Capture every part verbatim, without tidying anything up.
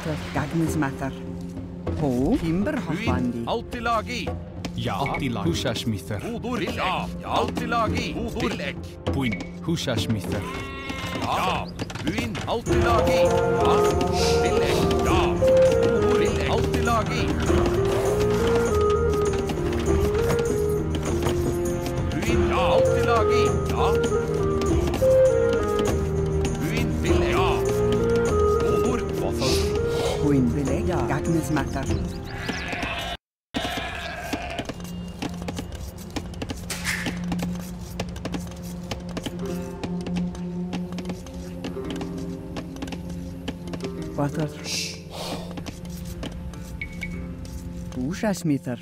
Water, Gagnismatter. Ho, Timber Hoffandi. Altilagi. Ja, Altilagi. Húsasmither. Húdur, ja. Altilagi. Húdur, ek. Buin. Húsasmither. Ja. Buin, altilagi. Ja. Villek, ja. Húdur, ek. Altilagi. Buin, ja. Altilagi. Ja. Buin, villek, ja. Húdur, hvorfor? Buin, villek, ja. Gagnismatter. Water. Húsasmither.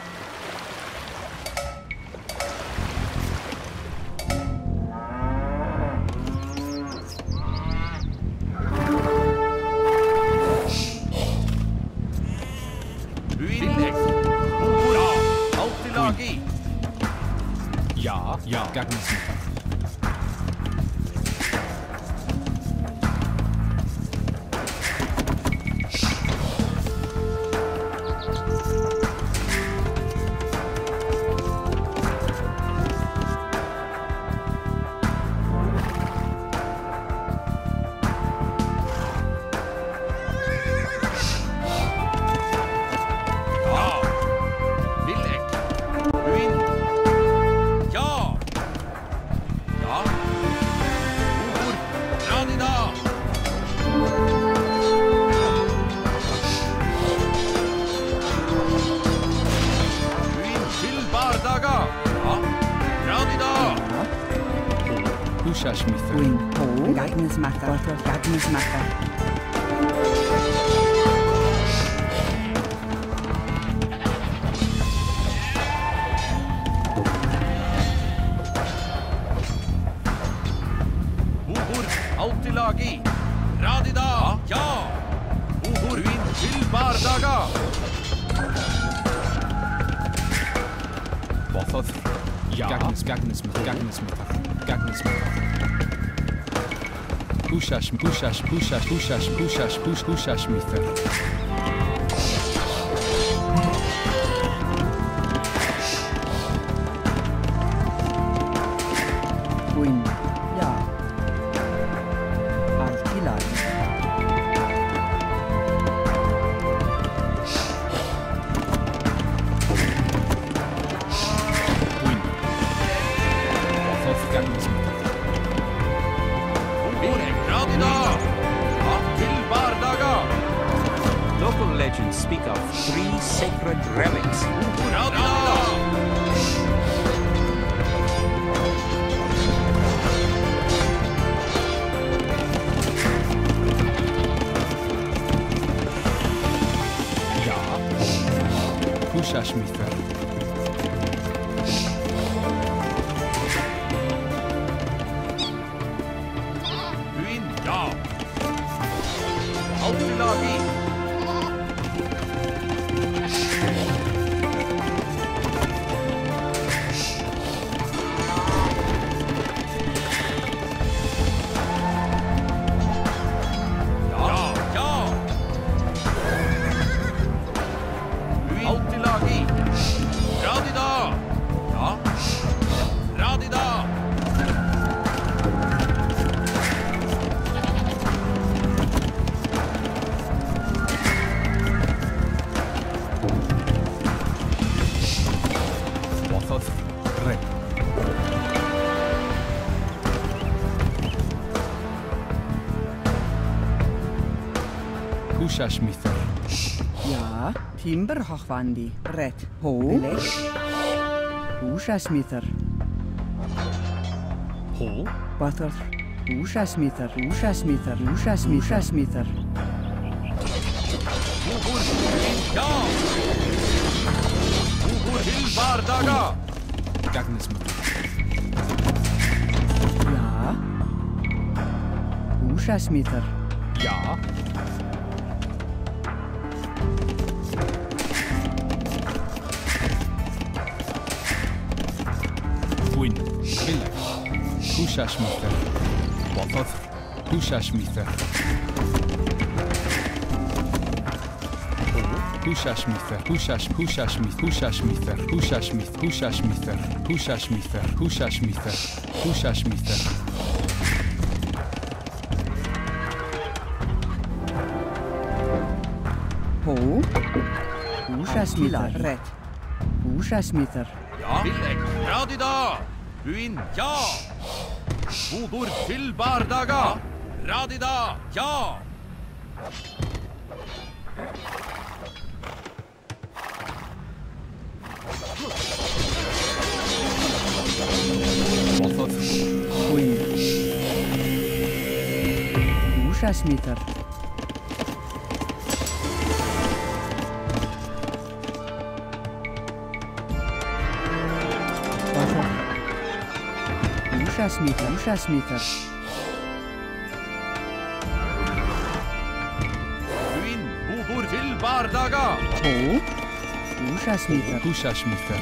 Villek. Húdur, ja. Altilagi. Ja, ja, Gagnismither. Húsasmither. Buin, Ho, Gagnismatter. Water, Gagnismatter. Húdur, altilagi. Radida, ja. Húdur, vin til bardaga. Hvorfor? Ja, Gagnis, Gagnismither. Gagnismither. Gagnismither. Húsas, húsas, húsas, húsas, húsas, hús, húsasmither. Buin, ja. Altilagi. Buin. Hvorfor Gagnismither? Húdur, radida. Ja, til bardaga. Local legends speak of three sacred relics. Húdur, radida. Ja. Húsasmither. Buin, ja. Altilagi. Ja, ja. Buin, altilagi. Radida. Ja. Radida. Hvorfor? Re. Húsasmither. Ja, Timber Hoffandi. Red. Ho, Villek. Húsasmither. Ho. Water. Húsasmither. Húsasmither. Húsasmither. Húsasmither. Húdur, vin, ja. Húdur, til bardaga. Gagnismither. Ja. Húsasmither. Ja. Buin. Villek. Húsasmither. Hvorfor? Húsasmither. Húsasmither, Húsasmither, Húsasmither, Húsasmither, Húsasmither, Húsasmither, Húsasmither, Húsasmither. Hó. Húsasmither. Rätt. Húsasmither. Ja, Vilek, Radida! Buin, ja! Bodor til Bardaga! Radida, ja! Ui. Húsasmither. Húsasmither, húsasmither. Buin, Bodor til Bardaga! Hó. Húsasmither. Húsasmither.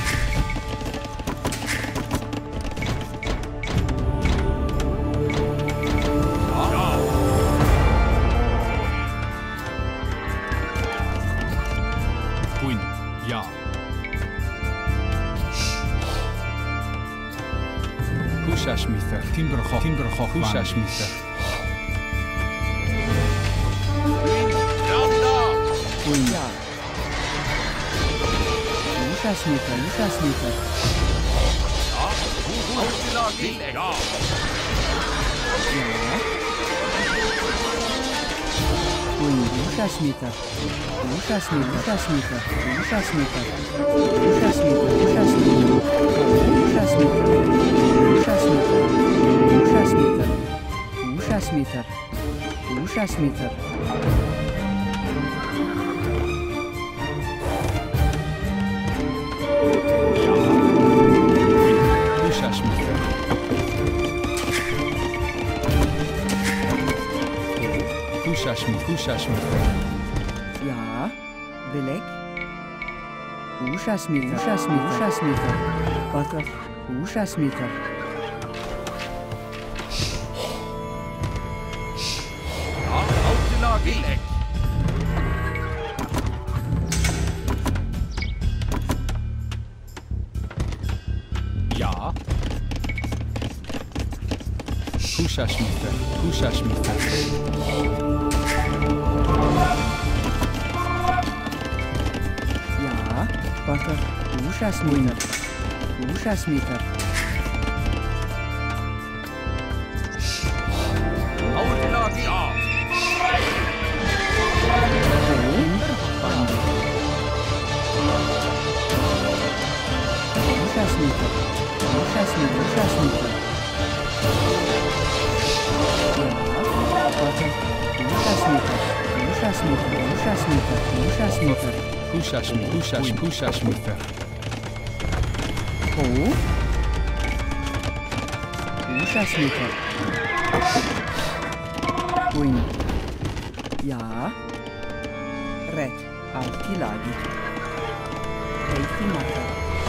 Buin, ja. Húsasmither, Timberhoch, Timberhoch, Húsasmither. Radida! Ui. Ja. Húsasmither, húsasmither. Ja, Bodor til Vilek, ja! Ja. Ui. Húsasmither. Húsasmither, húsasmither, húsasmither. Húsasmither, húsasmither. Húsasmither. Húsasmither. Húsasmither. Húsasmither. Húsasmither. Húsasmither, Húsasmither. Ja. Vilek. Húsasmither, húsasmither, húsasmither. Bakar. Húsasmither. Ja, Outila Vilek! Ja. Húsasmither, Húsasmither. Ja. Bakar. Húsasmither. Húsasmither. Outila ja! Húsasmither. Húsasmither, húsasmither. Húsasmither, húsasmither, húsasmither. Húsasmither, Húsasmither, Húsasmither. Hó. Húsasmither. Ui. Ja. Rätt. Altilagi. Heitimata.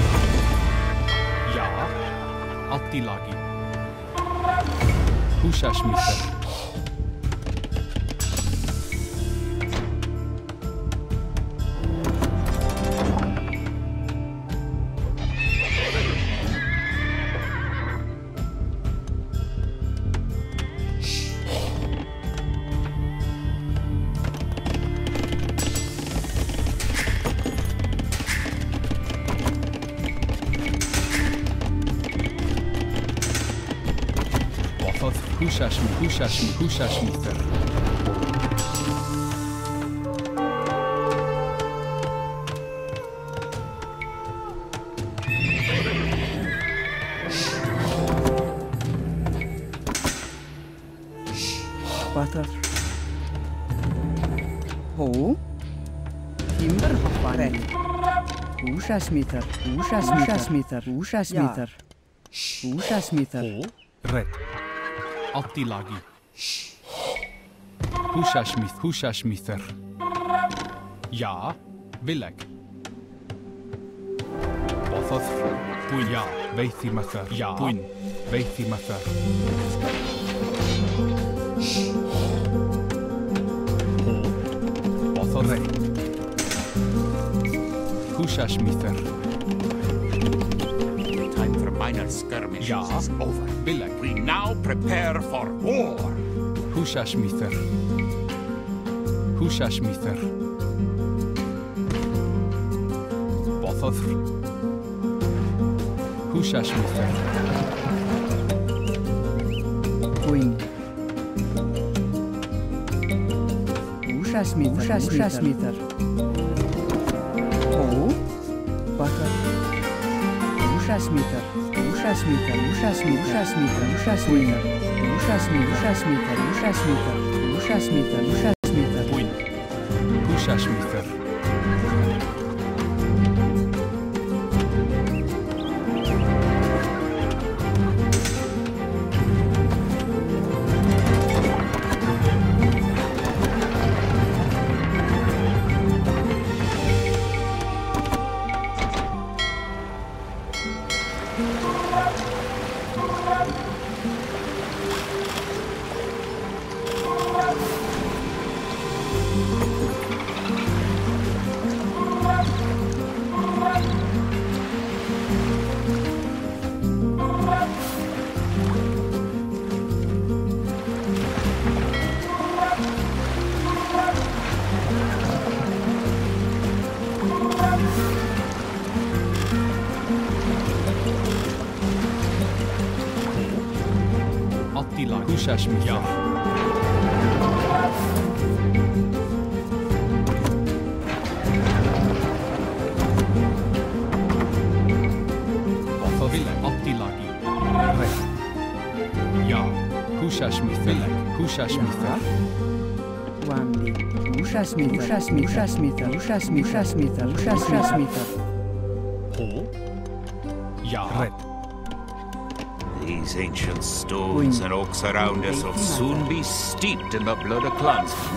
Ja. Attilagi. Húsasmither. Húsasmither, Húsasmither, Húsasmither. Bakar. Hó. Timber hopparen. Húsasmither, húsasmither, húsasmither. Húsasmither. Hó. Rätt. Attilagi. Húsasmither, Húsasmither. Ja. Vilek. Bothað. Buin. Ja. Veithimather. Ja. Buin. Veithimather. Bothað. Rætt. Húsasmíþar. Time for minor skirmishes Ja. is over. Billeg. We now prepare for war. Húsasmíþar. Húsasmíþar. Bothoðr. Húsasmíþar. Queen. Húsasmíþar. Húsasmíþar. Hó. Butter. Húsasmíþar. Húsasmíþar. Húsasmíþar. Húsasmíþar. Húsasmíþar. Húsasmíþar. Húsasmíþar. Húsasmíþar. Húsasmíþar. Búinn. Húsasmíþar. Attila. Húsasmíþar. Bothoðr. Attilagi. Reit. Ja. Húsasmíþar. Húsasmíþar. Wandi. Húsasmíþar. Húsasmíþar. Húsasmíþar. Húsasmíþar. Hó. Ja. Reit. These ancient stones and oaks around us will soon be steeped in the blood of clansmen.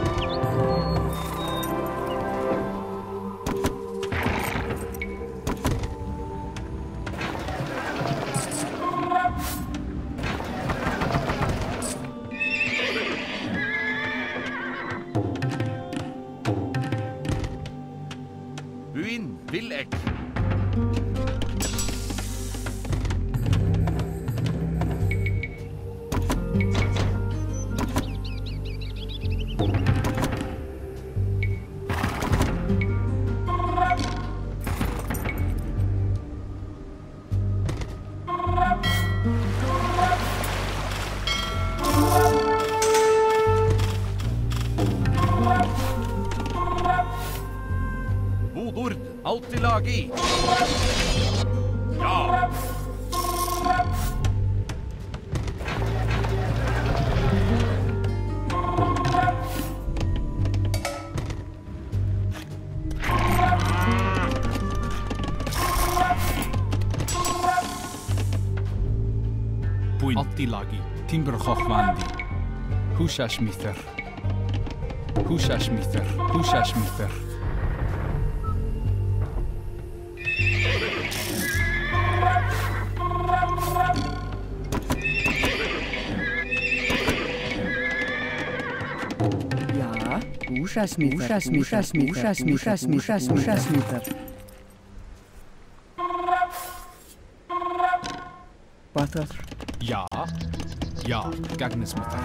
Buin Billeg. Bodord Attilagi. Ja. Búinn. Attilagi. Timbrchochvandi. Húsasmíþar. Húsasmíþar. Húsasmíþar. Ja. Húsasmíþar. Húsasmíþar. Húsasmíþar. Húsasmíþar. Bothoðr. Ja. Ja. Gagnismíþar.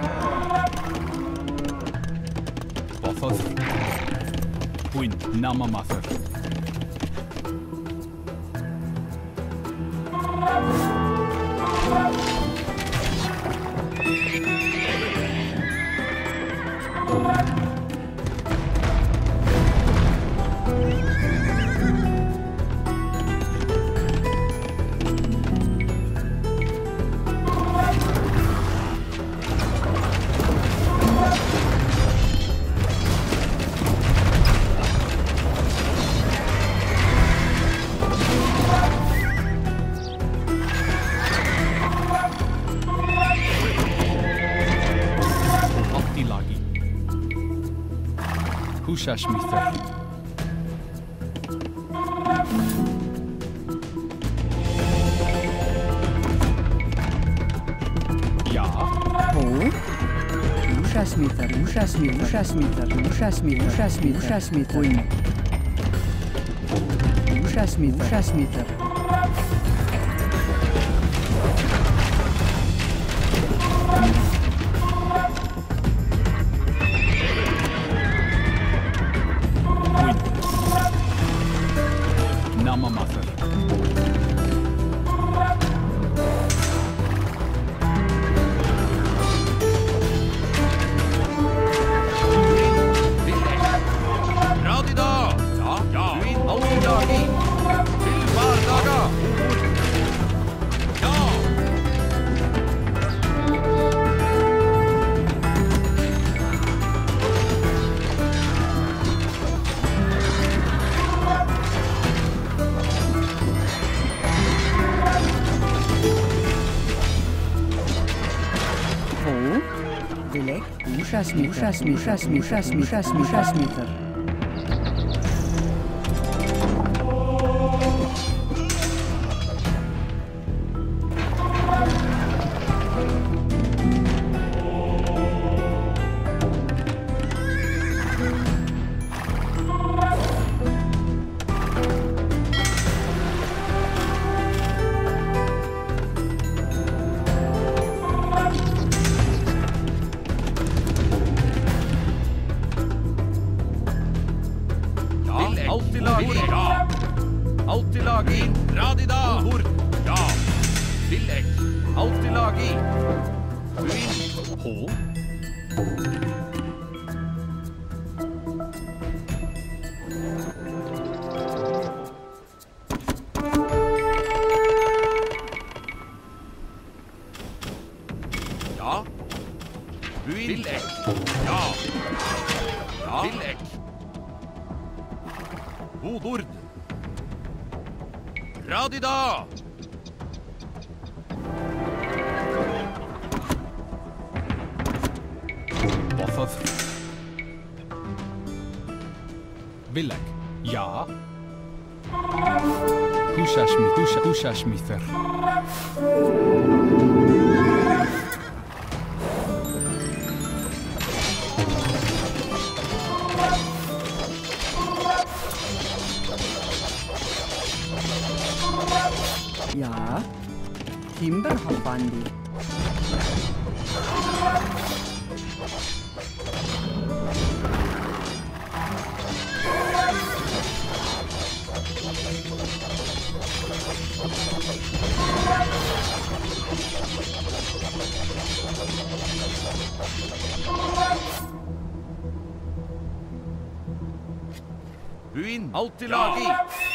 Bothoðr. Búinn. Namamaþar. Húsasmíþar. Ja. Hó. Húsasmíþar. Húsasmíþar. Húsasmíþar. Húsasmíþar. Húsasmíþar. Húsasmíþar. Búinn. Ushasmith, Ushasmith. Ushasmith, Ushasmith, Ushasmith, Ushasmith, Ushasmith, Ushasmith. Vilek. Ja. Ushasmith, Usha, Ushasmither. Ja. Timber Hapandi. Buin, alltid lagi.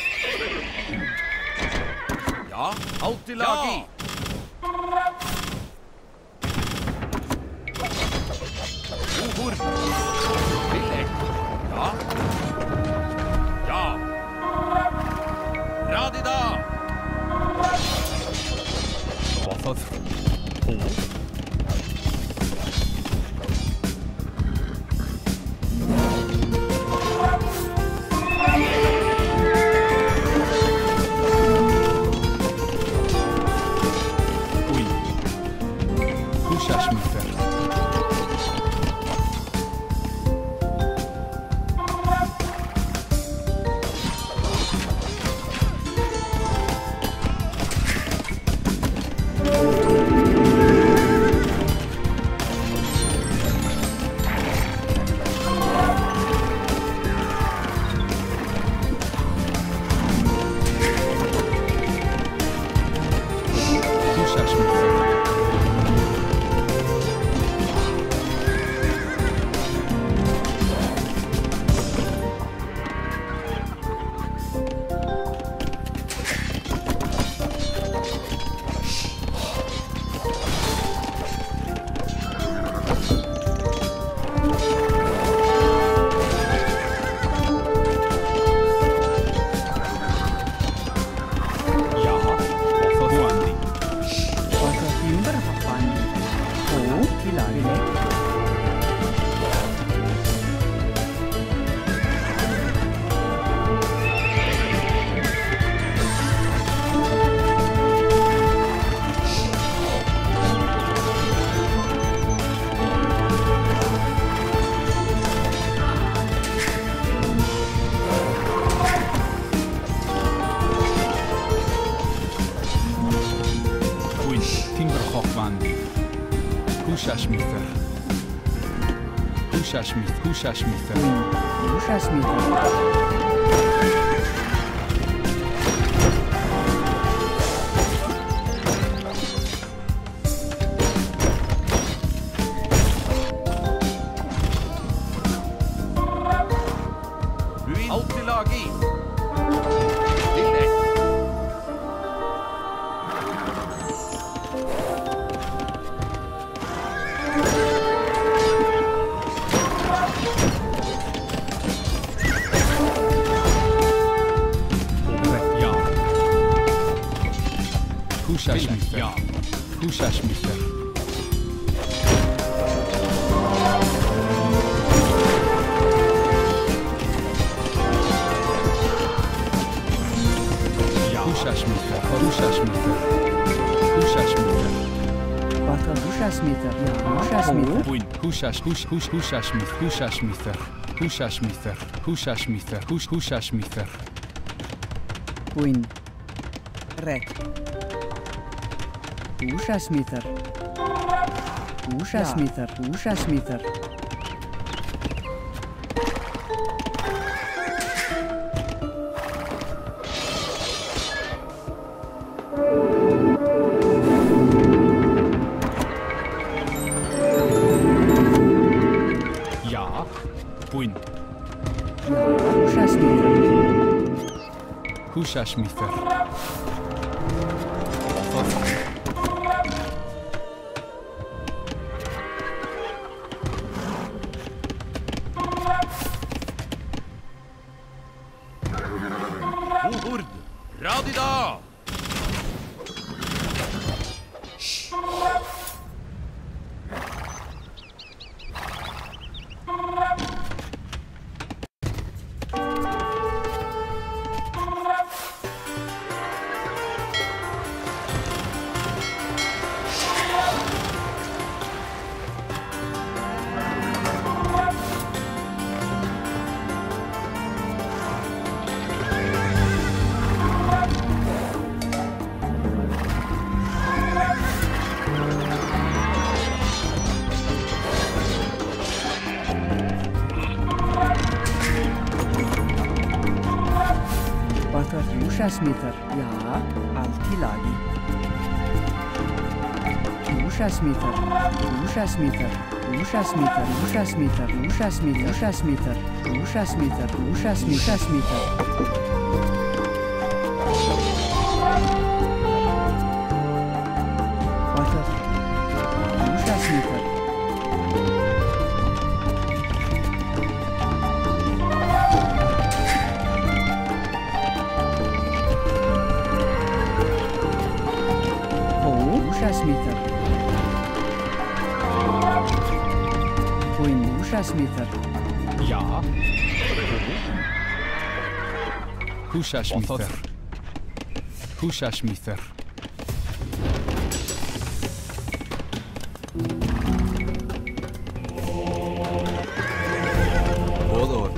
Ja, alltid lagi. Ohor. Vilek. Ja. Ja. Radida. Botheth. Ho. Buandi. Húsasmither. Húsasmith, húsasmither. Húsasmither. Alltid lag i. Tillegg. Ja. Húsasmither. Ja. Húsasmither. Húsasmither. Húsasmither. Húsasmither. Bata húsasmither. Ja, húsasmither. Buin. Húsas, hús, hús, húsasmith, húsasmither. Húsasmither. Húsasmither. Hús, húsasmither. Buin. Rek. Húsasmither. Húsasmither. Húsasmither. Ja. Buin. Ja, húsasmither. Húsasmither. Uhurd. Radida. Bata húsasmither. Ja, allt i lagi. Húsasmither. Húsasmither. Húsasmither. Húsasmither. Húsasmither. Húsasmither. Húsasmither. Húsasmither. Bata húsasmither. Húsasmither. Buin húsasmither. Ja. Húsasmither. Húsasmither. Bodor.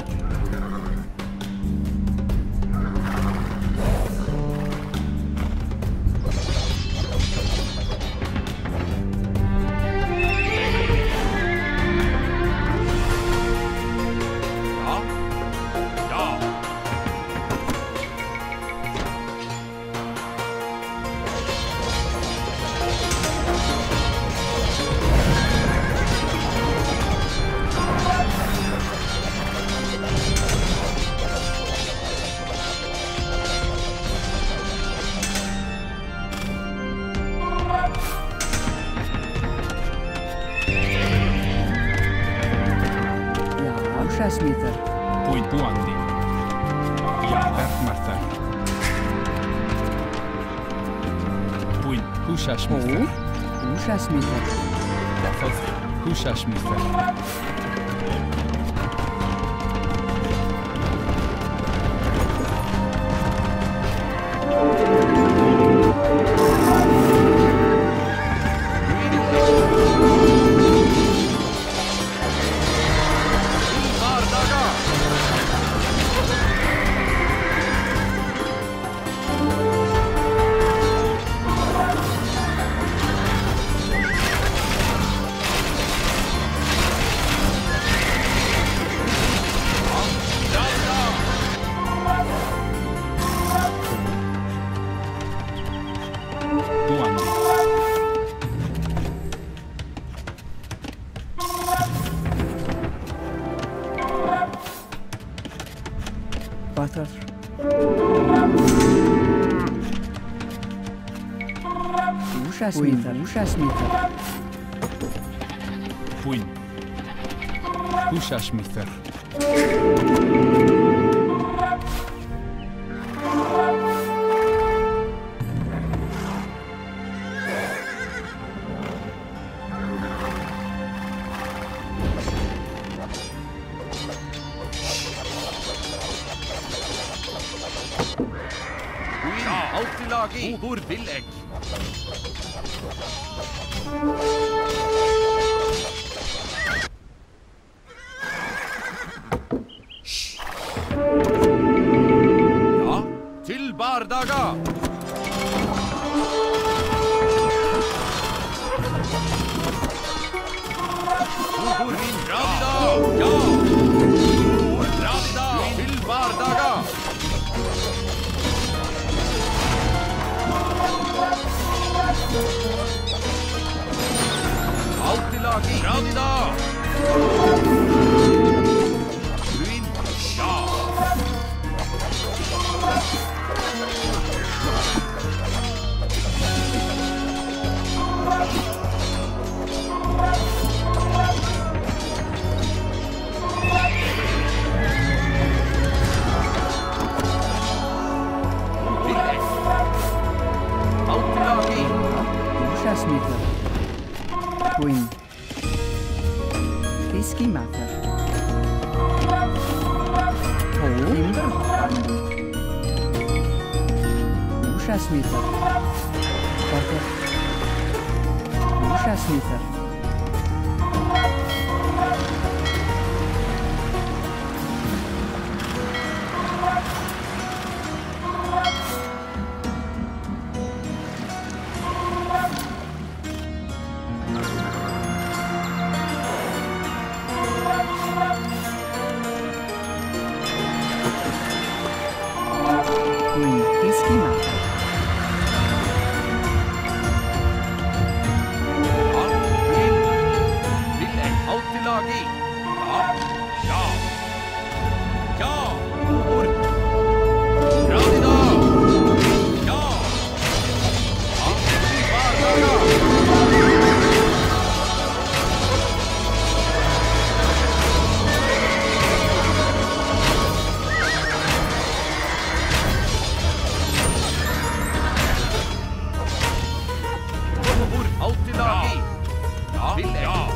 Húsasmither. Buin Buandi. Ja. Bergmarther. Buin. Húsasmither. Húsasmither. Húsasmither. Húsasmíter, húsasmíter. Bwyn. Húsasmíter. Alltid lagi. Hvor vil jeg? Ja, til bardaga. Hvor vil dra vi da? Ja. Hvor dra vi da? Til bardaga. Alltid lagi. Dra de da. Ruin. Ja. Alltid lagi. Húsasmíter. Bwyn. Fiskimater. Timber. Húsasmíter. Potter. Húsasmíter. Bwyn. Fiskimater. Ja, vil. Vil jeg alltid lagi. Ja. Ja. Ja. Hvor? Dra de da. Ja. Ja, til bardaga. Hvor? Alltid lagi. Ja. Vil jeg? Ja.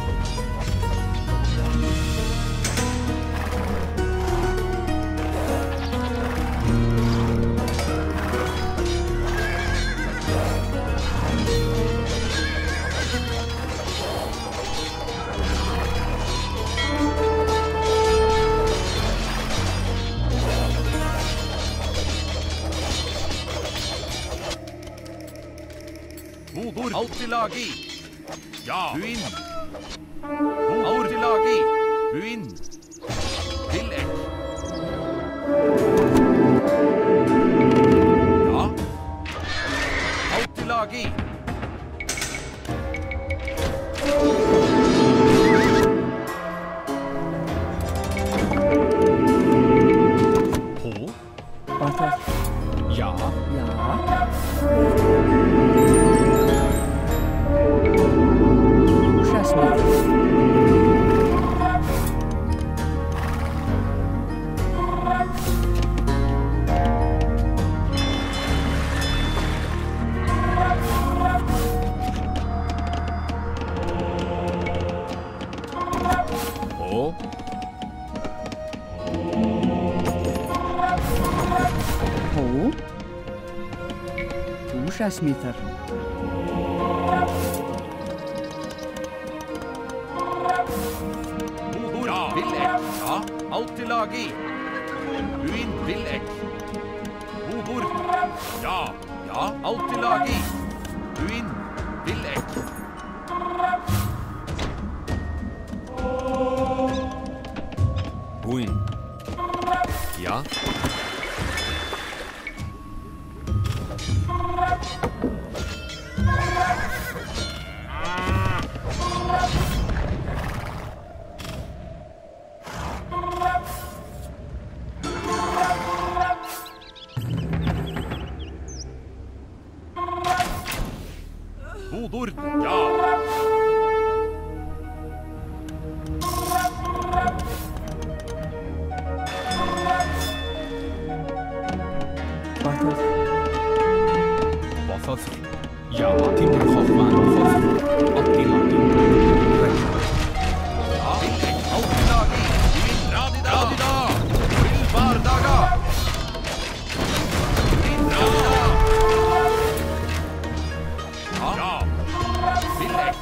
Hvor? Alltid lagi. Ja. Buin. Alltid lagi. Buin. Vil jeg? Ja. Alltid lagi. På. Potter. Ja. Ja. Húsasmíter. På. På. Húsasmíter. Hvor? Ja. Vil jeg? Ja. Alltid lagi. Buin. Vil jeg? Hvor? Ja. Ja. Alltid lagi. Buin. Vil jeg? Bwyn. Ja. Hodor, ja. Bathodd. Bathodd. Ja, Timur Hoffman. Bathodd. Attilagi. Ja, Altilagi. Uin Radida. Radida. Til Vardaga. Uin Radida. Ja. Villek.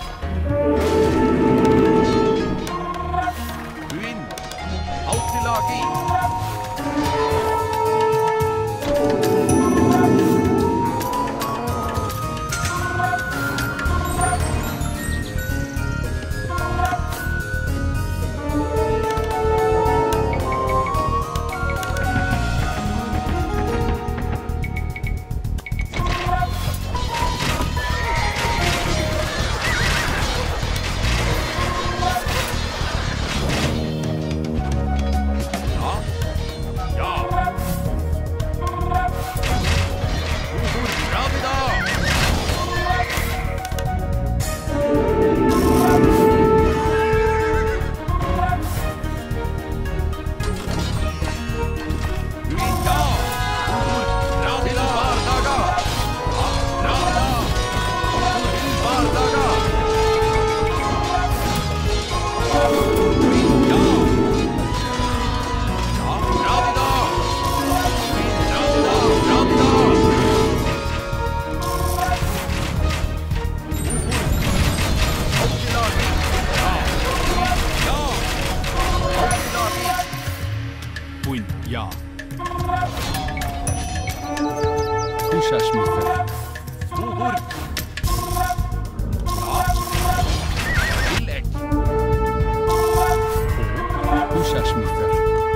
Uin Altilagi. Ja. Húsasmíðar. Hodor. Ja. Villek. Húsasmíðar.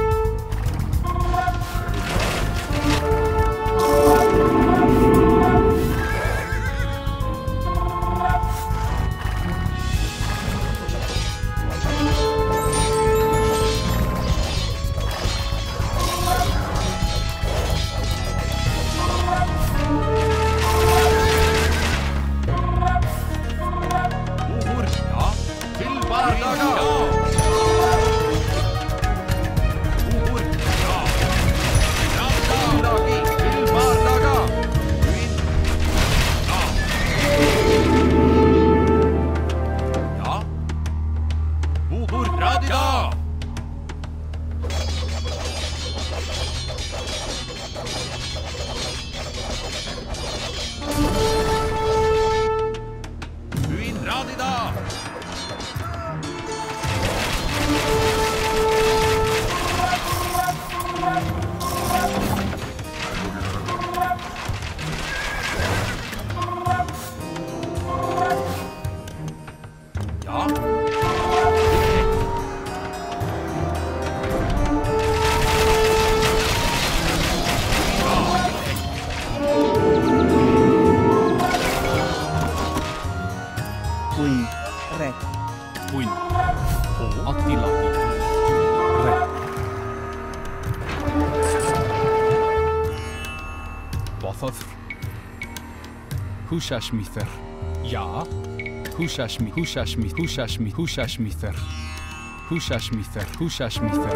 Húsasmíðar. Ja. Húsasmí, húsasmí, húsasmí, húsasmíðar. Húsasmíðar, húsasmíðar.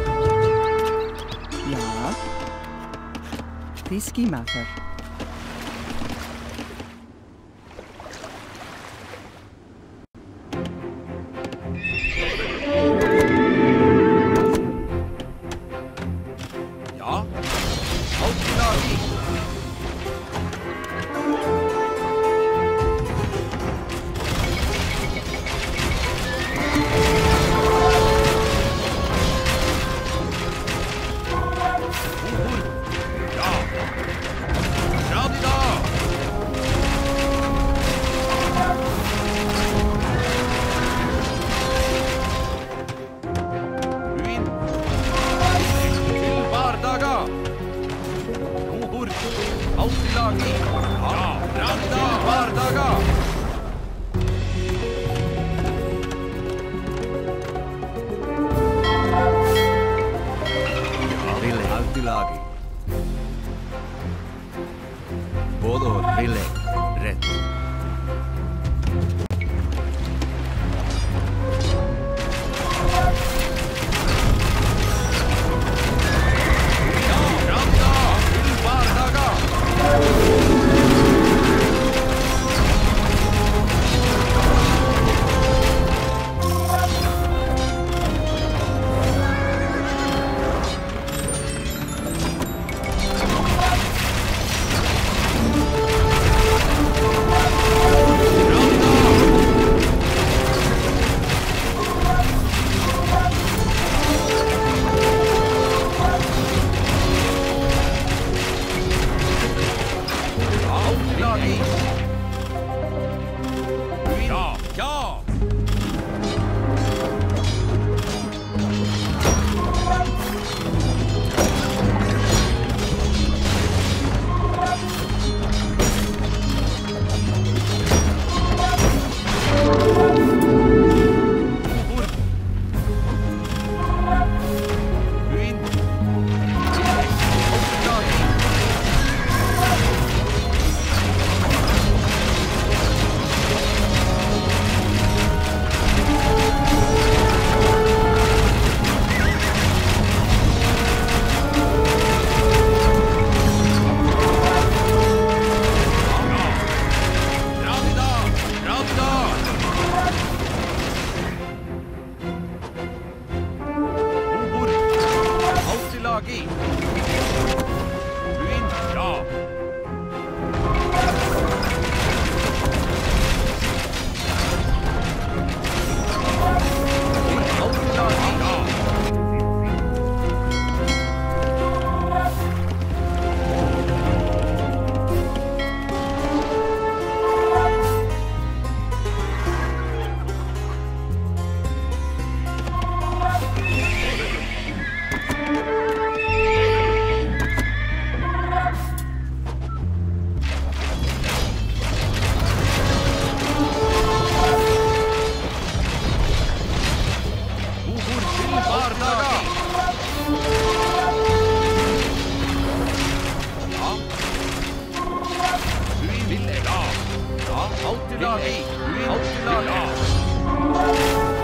Ja. Fiskimacher. Ja. Altilagi. Altilagi. Hodor, Villek, rätt. alt i laget. Alt i laget.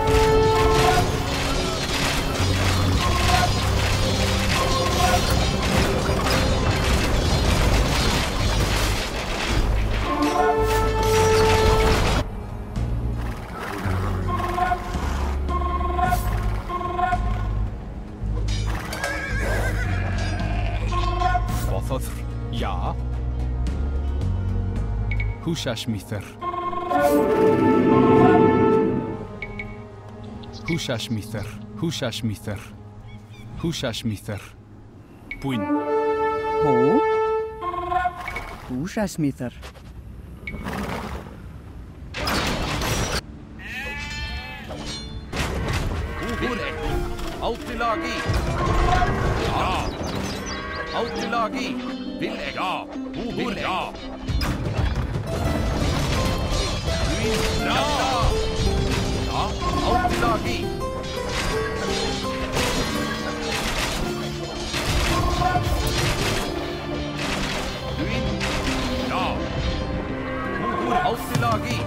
Ja. Húsasmíþar. Húsasmíþar. Húsasmíþar. Húsasmíþar. Búin. Hó. Húsasmíþar. Vilek. Alt i laget. Ja. Alt i laget. Vilek. Ja. Vilek. Ja. Ja. Ja. Alt i laget. Ja. Alt i laget.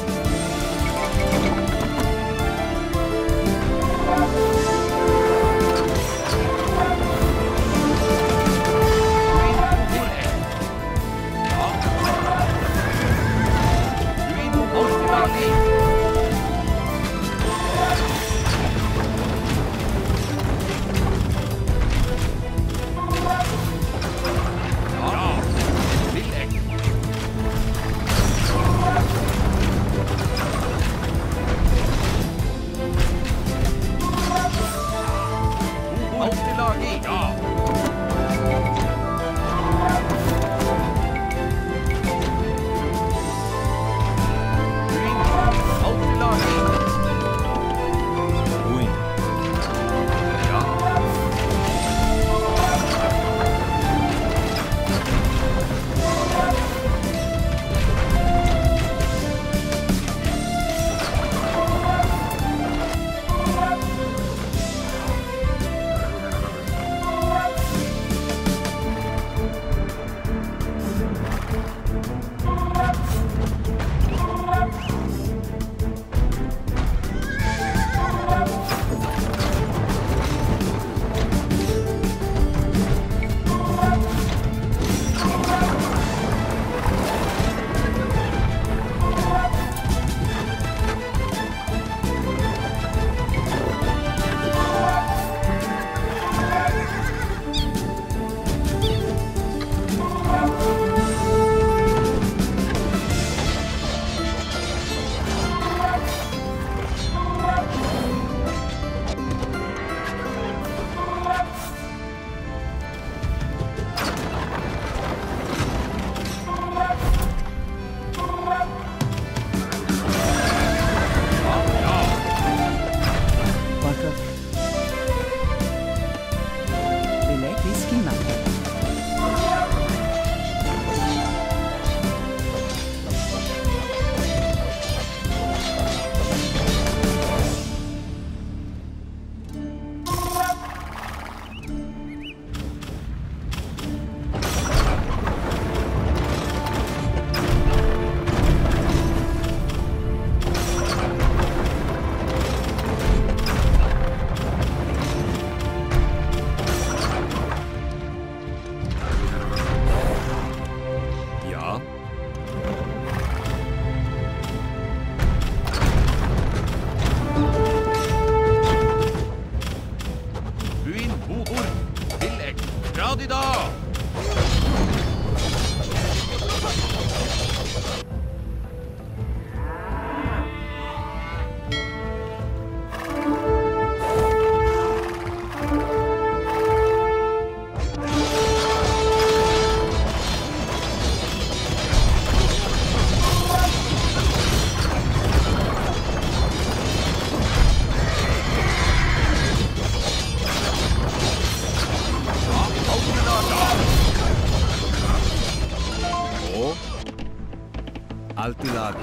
Altilagi.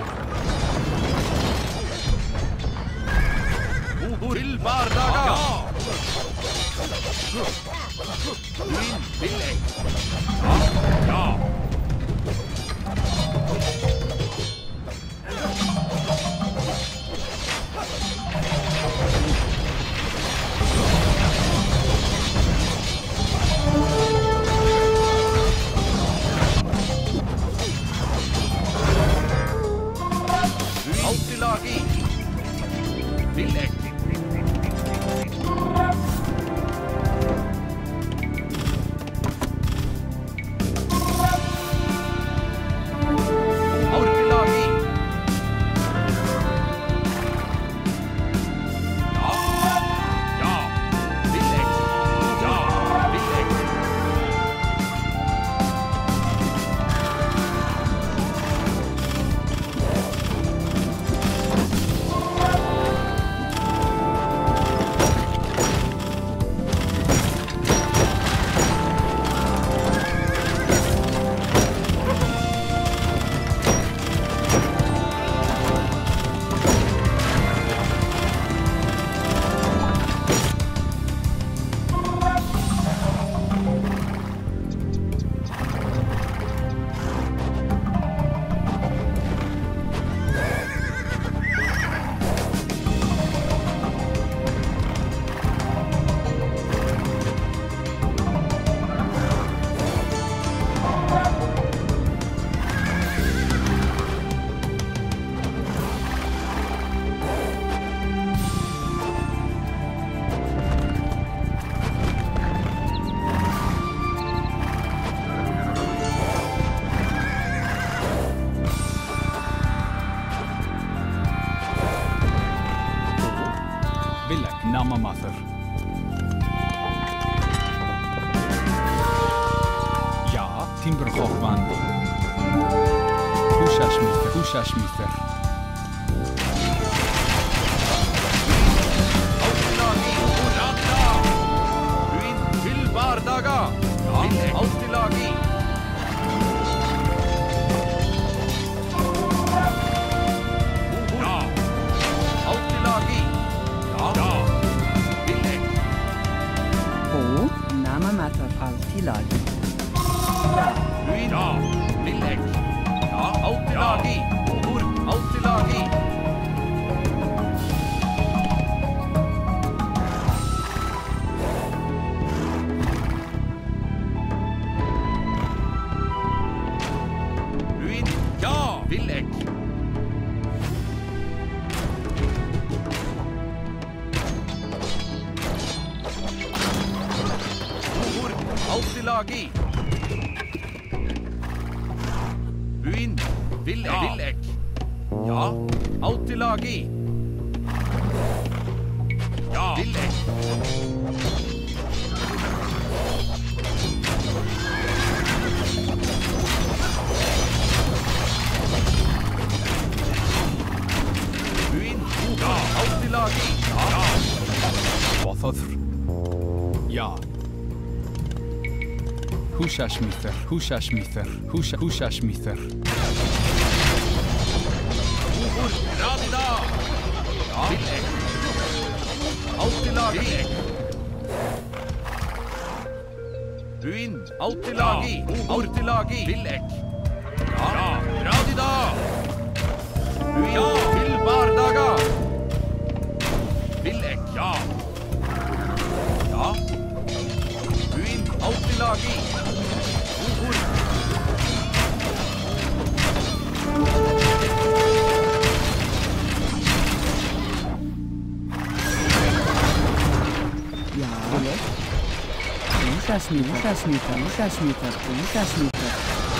Til bardaga! Min tillegg. Ja, ja. Band. Húsasmífer, húsasmífer. Altilagi, Randa! Uin til bardaga! Ja, Altilagi! Ja, Altilagi! Ja, ja, Villek! Ho, nama matar Altilagi. Uin, ja, Villek! Ja, Altilagi! Hvor, Altilagi! Uin, ja, Villek! Hvor, Altilagi! Uin, Villek! Villek! Ja, Altilagi! Ja, Villek! Uin, ja, Altilagi! Ja, Bothothr. Ja. Húsasmífer, húsasmífer, húsa, húsasmífer. Hvor, Radida! Ja, Villek! Altilagi! Uin, Altilagi! Altilagi! Villek! Ja, Radida! Uin, ja, til bardaga! Villek, ja! Ja! Uin, Altilagi! Hvor? Ja. Húsasmífer, húsasmífer, húsasmífer, húsasmífer.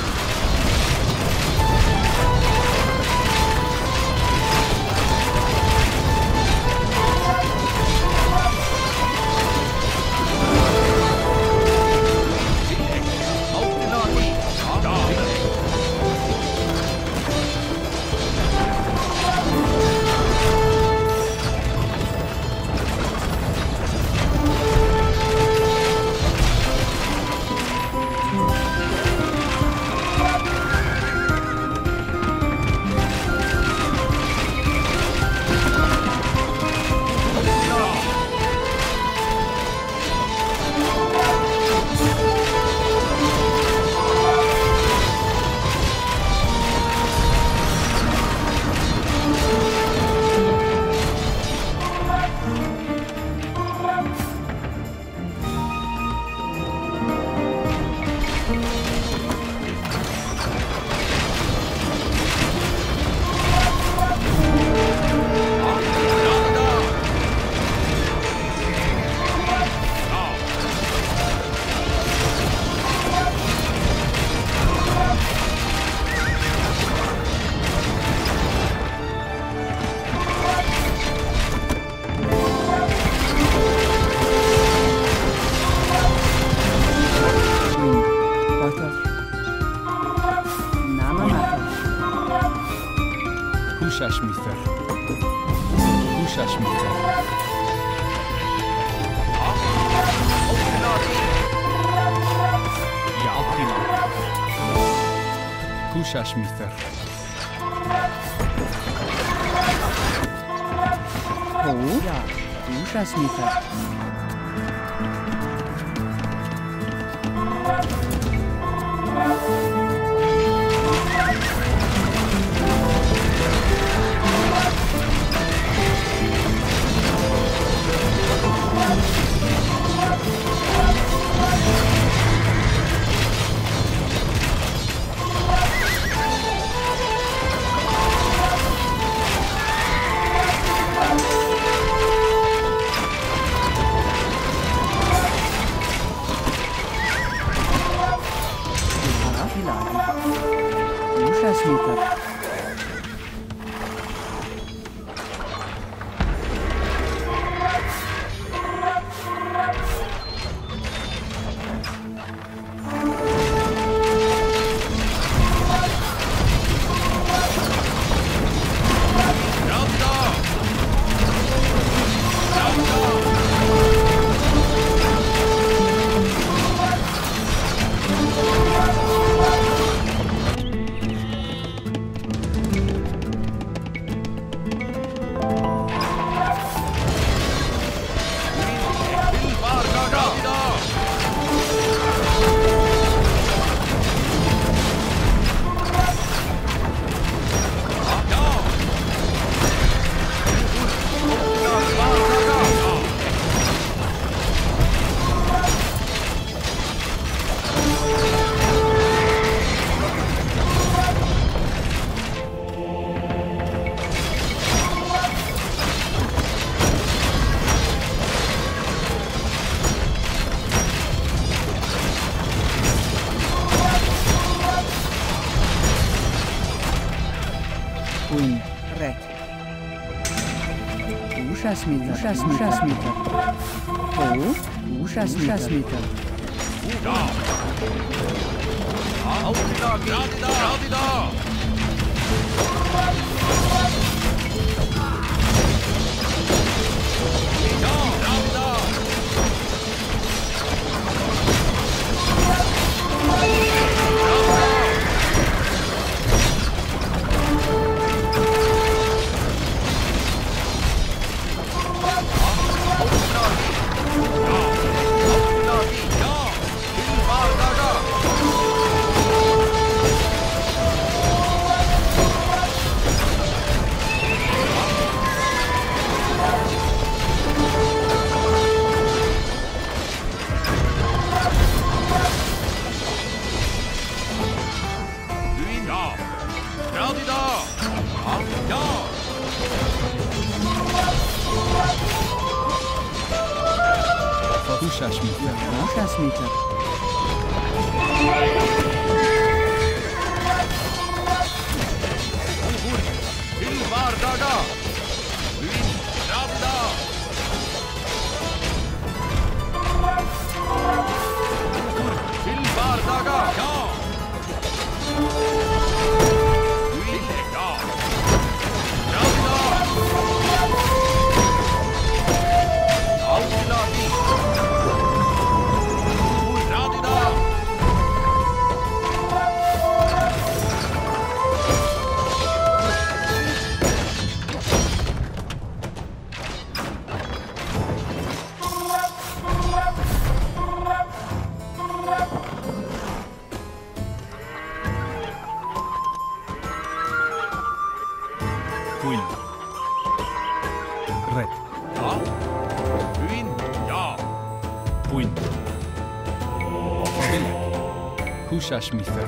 Húsasmífer. Húsasmífer. Ja, Altilagi. Húsasmífer. Ho, ja, húsasmífer. Queen. Red. Ushasmita. Ushasmita. Oh. Ushasmita. Ja. Altidagi. Radida. Radida. Ja. Radida. Ushasmita. Ushasmita. Vardaga. Vin. Radida. Til Vardaga. Ja. Vin. Ja. Radida. Altidagi. Radida. Queen. Red. Ja. Vin. Ja. Queen. Vilek. Ushasmita.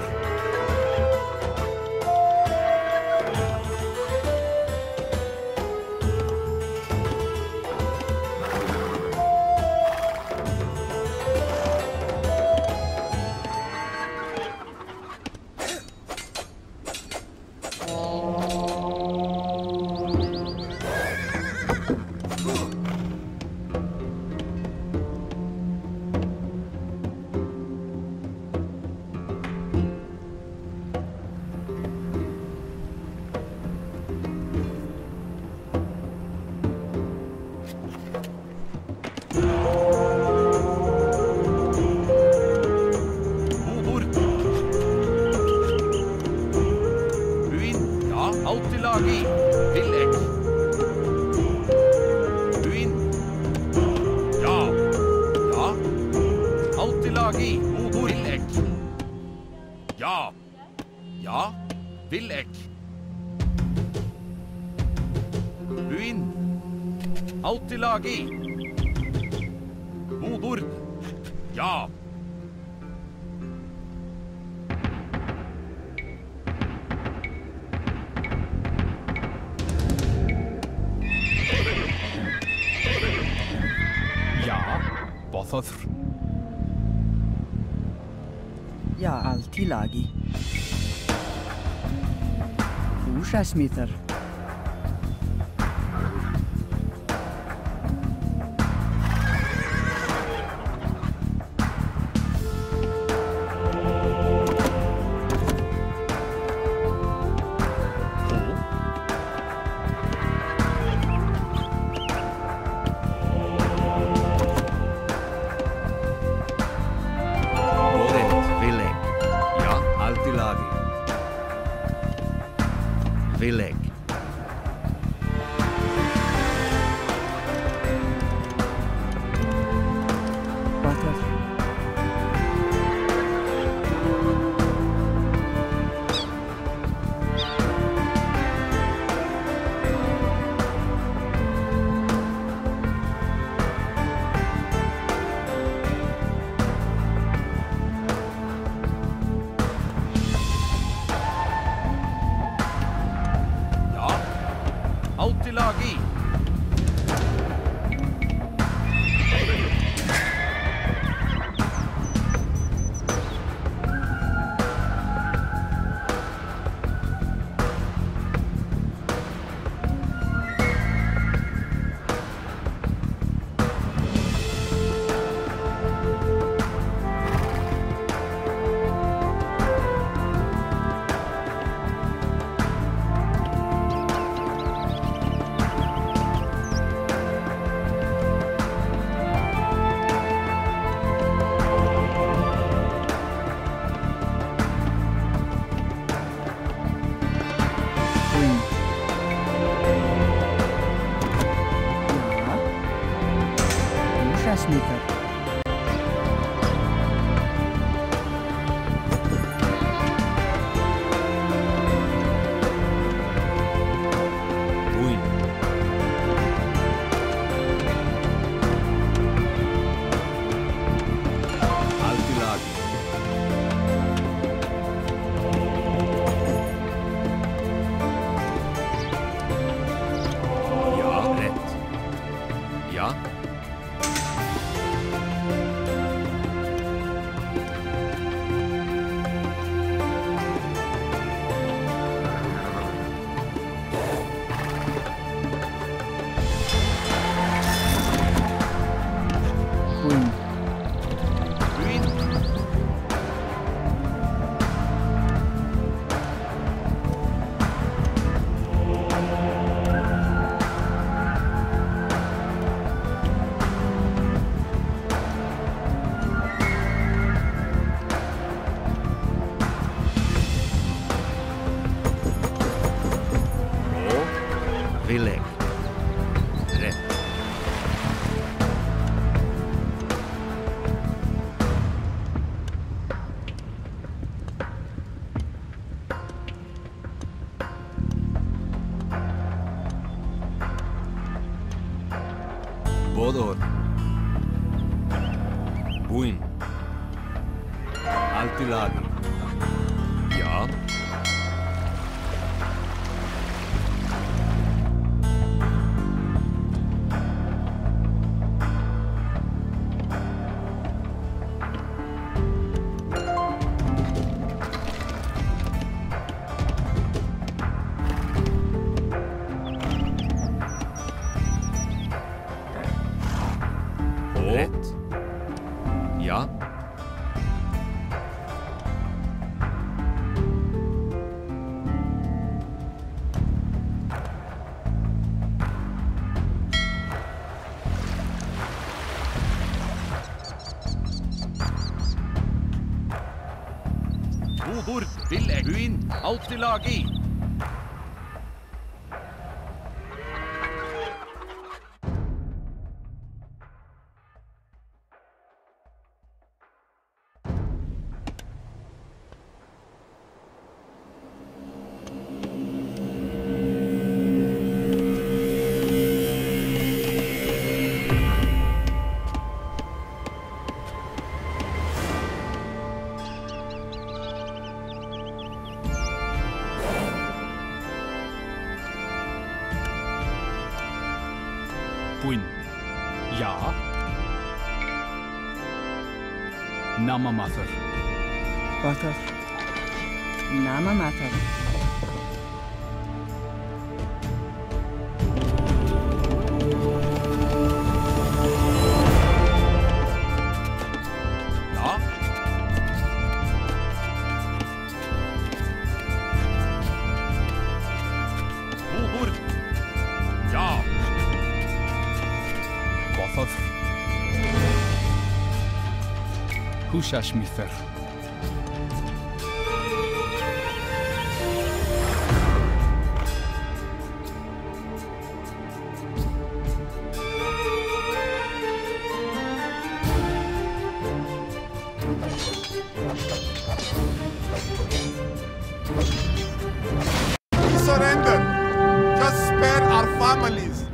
Altidagi. Villek. Ruin. Ja. Ja. Altidagi. Villek. Ja. Ja. Villek. Ruin. Altidagi. Modord. Ja. Bothodr. Ja, Altidagi. Ushasmithar. Vilek. Bothodr. Villeg. Red. Bodor. Buin. Altilagi. Ja. Rätt. Ja. Hodor, Villeg, Buin, Altilagi. Buin. Ja. Namamather. Butter. Nama matter. Ja. Hodor. Ja. Bothoth. Hushashmither. Surrender. Just spare our families.